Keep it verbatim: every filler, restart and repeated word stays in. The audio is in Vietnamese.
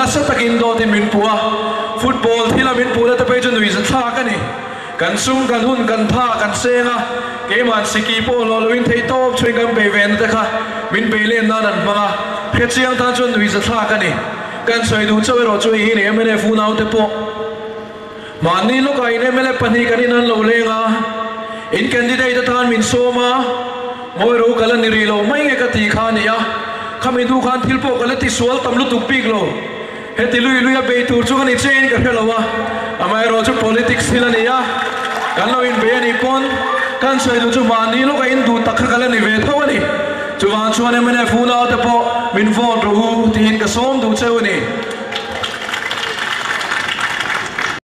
sa takin do tin min pua football thila min pula ta pe chu nui sa tha ka ni kan sum kan hun kan pha kan senga ke man siki po lo lo in thei top chui kan pe ven ta kha min pe len na nan manga khe chiang ta chu nui sa tha ka ni kan soi du choi ro chui hi ne mene fu nau te po mani lo kai ne mele pani kan in lo lenga in candidate ta than min soma moi ro kala ni ri lo mai nge ka ti kha ni ya khami du khan thil po kala ti sual tam lu tu pik lo he ti lui lui a be tur chu kan i chen ka helo wa amai ro chu politics thila ni ya kan lo in be ni pon kan soi du chu mani lo ka in du tak kala ni ve tho ni chu wan chu ne mene fu na te po min von ro hu tin ka som du cheu ni